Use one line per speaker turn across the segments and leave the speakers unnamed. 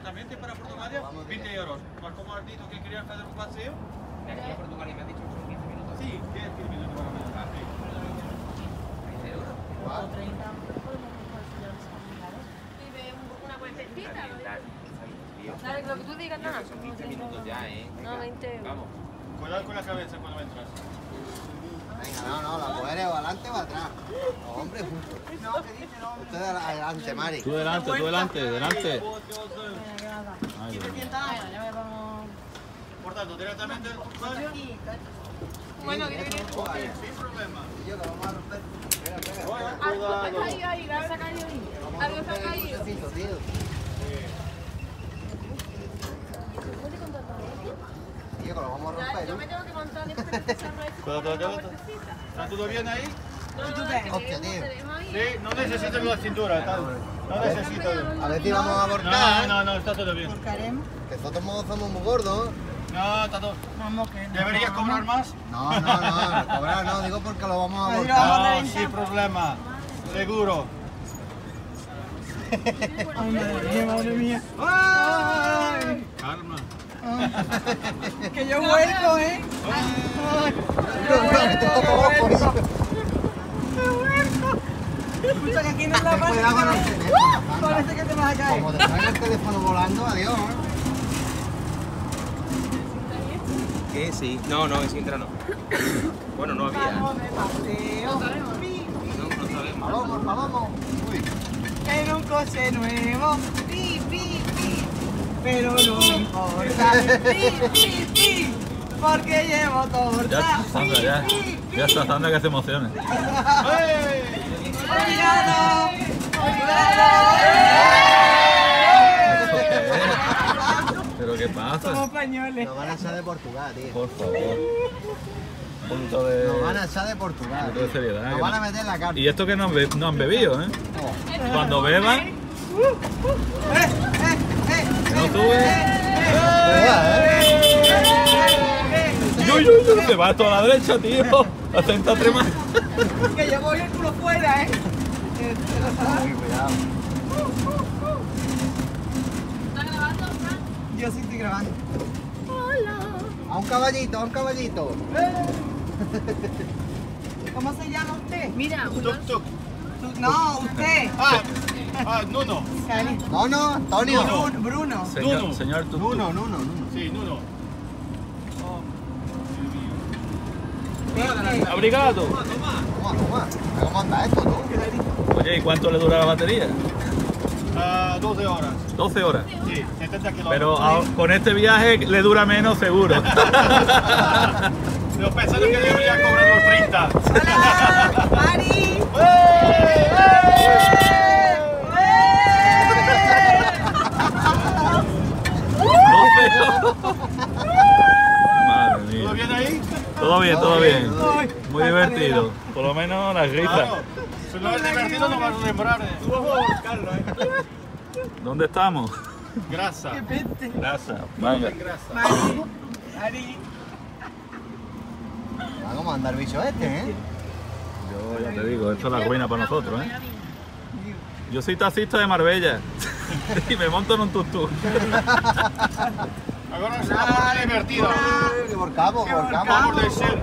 diretamente para Portugalia, 20 euros. Mas como has dicho que querías hacer un paseo...
De aquí a Portugal y me has dicho que son 15 minutos.
Sí, 10 minutos para mañana, sí.
20 euros.
O 30, podemos
Vive una vueltecita.
Calentar.
Dale, lo que tú digas, nada.
Son 15 minutos ya,
No, 20
Vamos.
Cuidado con la cabeza cuando entras.
Venga, no, la mujer o adelante o atrás. Los hombres juntos.
No, ¿qué dice? No, hombre.
Usted adelante, Mari.
Tú delante, delante. Ay,
¿Qué te
Dios mío.
sientas? Ya me vamos.
Por tanto, directamente al Portugalia.
Aquí,
Bueno, que
Sin problema.
Yo lo vamos a romper.
algo se ha caído ahí, algo se ha caído ahí. Algo se ha caído.
Tío. Tío, que lo vamos a romper.
Yo me tengo que montar después de cerrar esto.
Cuidado. ¿Está todo bien ahí?
Hostia, tío.
Sí, no necesitas la cintura, tal. No necesitas.
A ver si vamos a abortar.
No, está todo bien.
buscaremos.
Que nosotros somos muy gordos.
No, está todo.
Vamos, que no.
¿Deberías cobrar más?
No, cobrar no, digo porque lo vamos a
Ahí lo
abortar.
vamos a
No,
reventar.
sin problema. Seguro.
Ay, madre mía. Ay,
Calma.
que yo vuelco, ¿eh? Escucha que aquí no es la parte.
Cuidado con el teléfono.
Parece que te vas a caer.
Como te traiga el teléfono volando, adiós.
¿Qué? Sí. No, en Sintra no. Bueno, no había.
Vamos de paseo.
No sabemos.
Vamos. Uy.
En un coche nuevo. Pi, pi, pi. Pero no me importa. Pi, pi, pi. Porque llevo torta.
Ya está, Sandra, ya. Ya está, Sandra, que se emocione.
¡Cuidado!
¿Eso qué es? ¿Pero qué pasa?
Somos españoles.
Nos van a echar de Portugal, tío.
Por favor. Un poquito de...
Nos van a echar de Portugal.
Un poquito de seriedad.
Nos
que
van
no-
a meter en la cárcel.
Y esto que no han bebido, ¿eh? Cuando beban, no suben. Uy, te vas toda la derecha, tío. A 33 más.
Que yo voy el culo fuera, ¿eh?
Cuidado.
¿Estás grabando, Fran?
Yo sí estoy grabando.
A un caballito.
¿Cómo se llama usted?
Mira,
Tuk, tuk.
No, usted.
Nuno.
No, Antonio.
Bruno.
Nuno.
Señor, tú.
Nuno.
Sí, Nuno.
Abrigado.
Toma. ¿Cómo anda esto, tú?
Oye, ¿y cuánto le dura la batería?
12 horas.
12 horas.
Sí, 70 kilómetros.
Pero con este viaje le dura menos seguro.
Pero pensando que debería cobrar los 30.
¡Hola! ¡Mari!
Madre
¿Todo
mía.
bien ahí?
Todo bien.
Ay,
Muy divertido. Por lo menos las risas.
Claro. Si no es divertido no vas a lembrar. Tú vas a buscarlo,
¿Dónde estamos?
Grasa.
¡Qué peste!
Grasa. Venga.
Grasa.
Mari.
¿Cómo anda el bicho este, eh?
Yo ya te digo, esto es la ruina para nosotros, ¿eh? Yo soy taxista de Marbella y me monto en un tuk-tuk.
Ahora es una parte divertida.
Que volcamos.
Vamos de ser.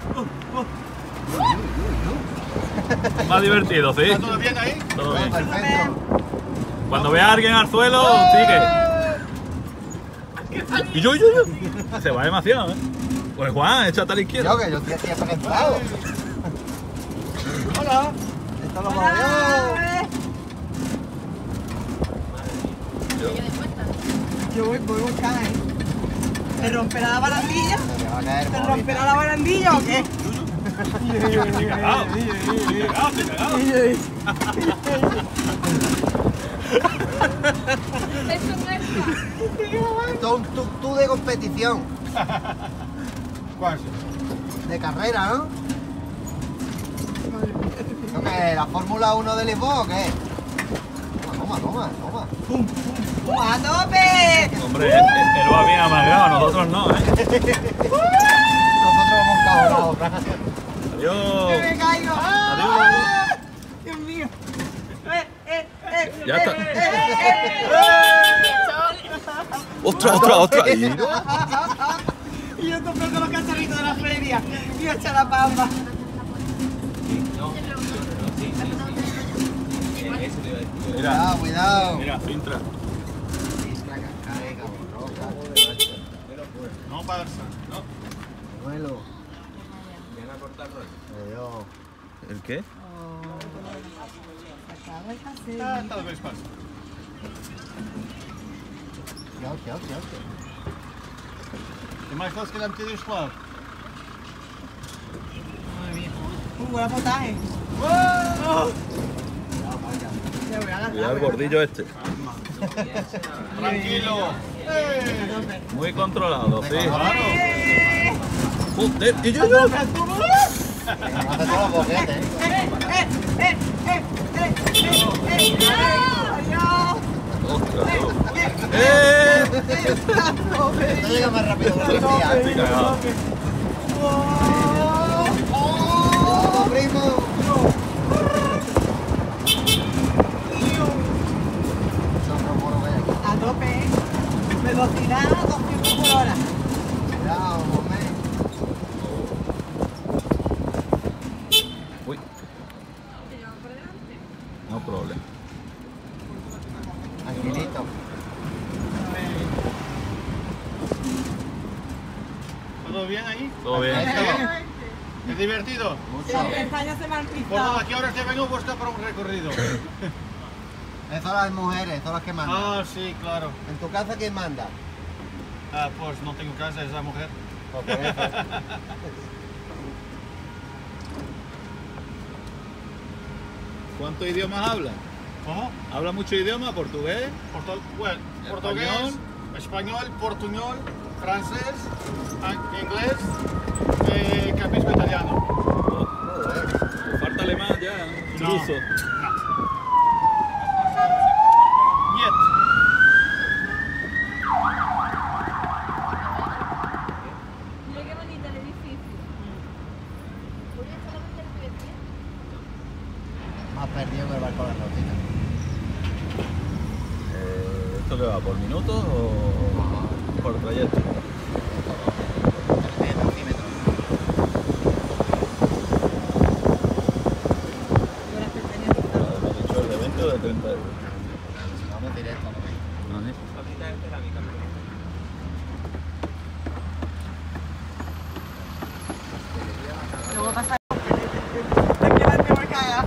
Más divertido, ¿sí?
¿Está todo bien ahí?
Todo bien.
Perfecto.
Cuando vea a alguien al suelo, sigue. Y yo. Se va demasiado, ¿eh? Pues Juan, échate a la izquierda.
Yo que yo estoy aquí apresentado.
Hola.
Esto lo movió.
Yo voy a buscar, ¿eh? ¿Te romperá la barandilla?
Se me va a caer.
¿Te
móvil.
romperá la barandilla o qué?
Cagao. Cagao.
Eso no es.
Esto es un tuk-tuk de competición.
¿Cuál?
De carrera, ¿no? ¿No que la Fórmula 1 de Lisboa o qué? Toma.
¡A tope!
Hombre, él va bien amargado, nosotros no, ¿eh?
Nosotros vamos cabronados.
Adiós.
¡Que me caigo!
Adiós.
¡Dios mío!
Ya está. ¡Ostras!
Y yo comprando los cacharritos de la feria. Y echa la pamba.
Mira,
Cuidado.
mira, Sintra.
No pasa. No.
Vuelo.
Viene a cortar rollo.
Adiós.
¿El qué?
Tal vez pasa.
Tchau.
É mais fácil que ele meter deste lado.
Buen potaje.
Cuidado el gordillo este.
Tranquilo.
Muy controlado, sí.
Claro.
Joder, y yo.
Hace todos los boquetes.
Ostras, tú.
Esto llega más rápido que la policía.
Estoy cagado.
¡Oh, primo! Son los moros que hay aquí.
A tope, velocidad 200 por hora.
Cuidado, momento.
Uy. No problema.
Tranquilito.
¿Todo bien ahí?
Todo bien.
¿Es divertido?
Las pestañas se me han
Por
pintado.
¿a qué hora te vengo vuestra para un recorrido?
Esas son las mujeres, son las que mandan.
Ah, sí, claro.
¿En tu casa quién manda?
Ah, pues no tengo casa, es la mujer.
Pues por eso.
¿Cuántos idiomas habla?
¿Cómo?
¿Habla mucho idioma? ¿Portugués?
Portugués, español, portuñol, francés, inglés, capisco italiano.
Falta alemán ya,
No.
ruso.
Niet.
Mira qué bonito el edificio. Julia, solamente el edificio.
Más perdido que el barco de la rotita.
¿Esto qué va? ¿Por minutos o por trayecto?
3 centímetros.
Las pestañas pintadas.
¿Hemos dicho el de 20 o de 30 euros?
Vamos directo.
Vale.
Cosita de cerámica.
Luego pasa. Hay que darte por cagar.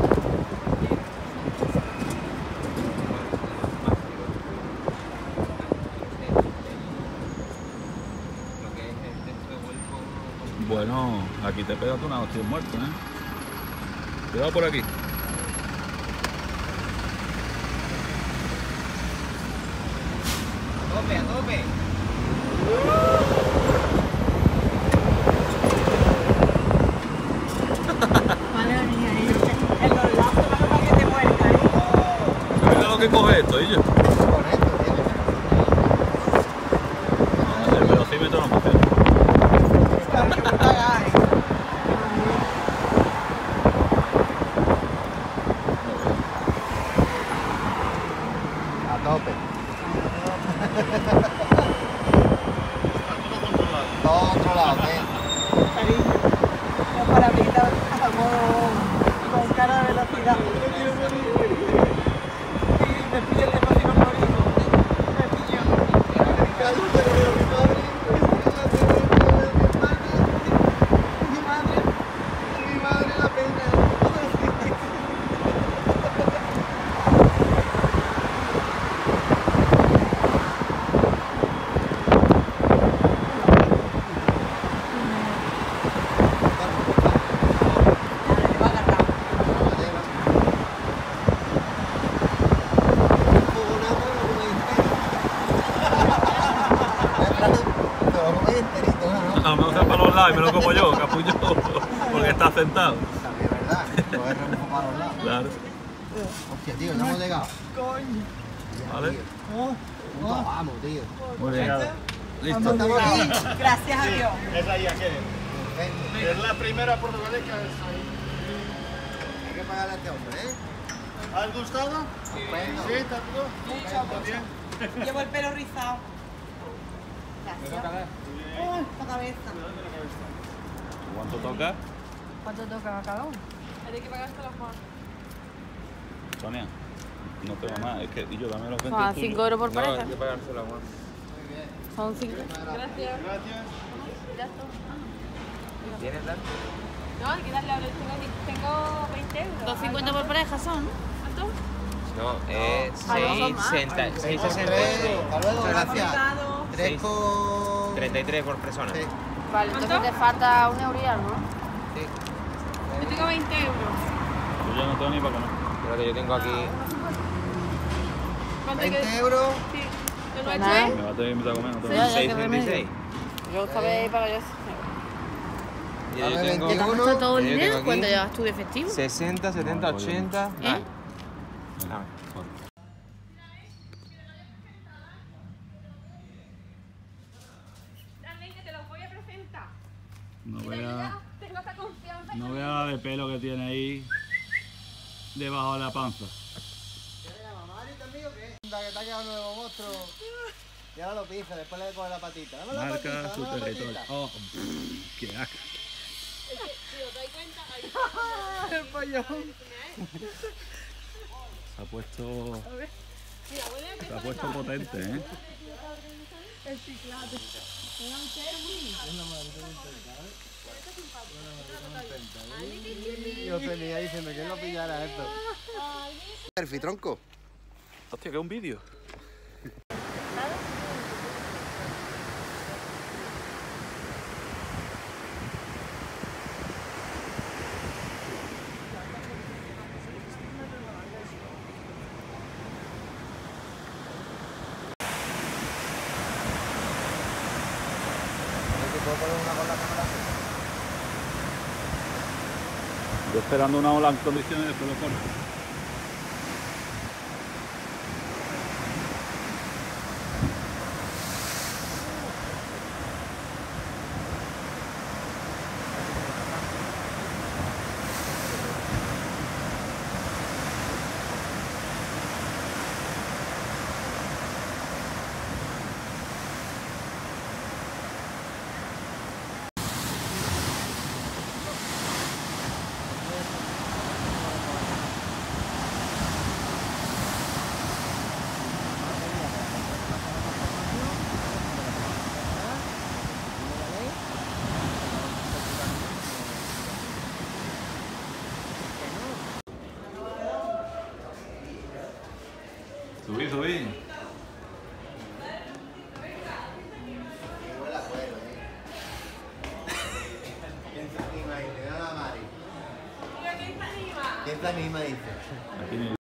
Lo que es el texto Golfo.
Bueno, aquí te pegas tú una hostia muerto, ¿eh? Cuidado por aquí.
A tope.
Madre mía, en los lazos para que te muerdas, ¿eh?
Mira lo que coge esto, ¿y yo?
Con esto, tío.
El velocímetro no funciona.
Claro que por cagar, ¿eh?
A tope.
Está todo controlado.
Todo controlado, ¿qué?
Cariño. Los parabrisas con cara de velocidad. Me pillo el próximo morir. Me pillo. Mi madre la pena.
A lo mejor sea para los lados y me lo como yo, capullo, porque está sentado.
También, ¿verdad? Coger rebufo para los lados.
Claro.
Hostia, tío, ya hemos llegado.
Coño.
Vale.
Puto vamos, tío.
Muy bien. Listo.
Estamos aquí.
Gracias a Dios.
Es ahí aquel.
Perfecto.
Es la primera portuguesa que es ahí.
Hay que pagarle a este hombre, ¿eh?
¿Has gustado?
Estupendo.
Sí, ¿está todo?
Mucho,
¿Está
mucho.
bien?
Llevo el pelo rizado.
Gracias.
¡La cabeza!
¿Cuánto toca?
¿Cuánto toca a cada uno? Hay que pagar hasta los Juan.
Sonia, no tengo más. Es que yo también los 20
Son
tuyos.
5 euros por
No,
pareja.
hay que pagárselo a Juan.
Son 5.
Gracias.
¿Tienes la?
No, hay que darle a tengo 20 euros. 2,50 por pareja son, ¿no? ¿Cuánto?
No, es
Ah, no, son más.
6,66.
Hasta luego, gracias. 3
Seis.
con...
33 por persona.
Sí.
Vale, entonces te falta 1 euro y algo, ¿no?
Sí.
Yo tengo 20 euros.
Yo ya no tengo ni para comer.
Espérate, yo tengo aquí.
¿Cuánto hay que
20 euros.
Sí. ¿Lo
Pues
nuestro es?
Me va a tener que invitar a comer, no tengo.
Sí. Ya, qué remedio.
6,36.
Yo esta vez pago yo.
Y yo
Dame
tengo
21.
¿Cuánto todo el
Yo tengo
dinero?
aquí
¿Cuánto llevas tú de efectivo?
60, 70,
No,
80.
¿Eh?
Ah,
Te lo voy a presentar.
No vea,
Tengo esta confianza.
no vea la de pelo que tiene ahí debajo de la panza.
¿Quieres llamar a Mari también o qué? Anda, que te ha quedado un nuevo monstruo. Y ahora lo pisa, después le coge la patita. Dame la patita,
Marca su
dame la
territorio.
patita.
Oh, qué asco.
Si os dais cuenta,
¡El pollón!
Se ha puesto potente, ¿eh?
Yo tenía diciendo que no pillara esto. Perfil, tronco.
Hostia, que es un vídeo. Yo esperando una ola en condiciones de pelo corto. Subí, subí.
¿Quién se anima? Dice, dale a Mari. ¿Quién se anima? Dice.
Aquí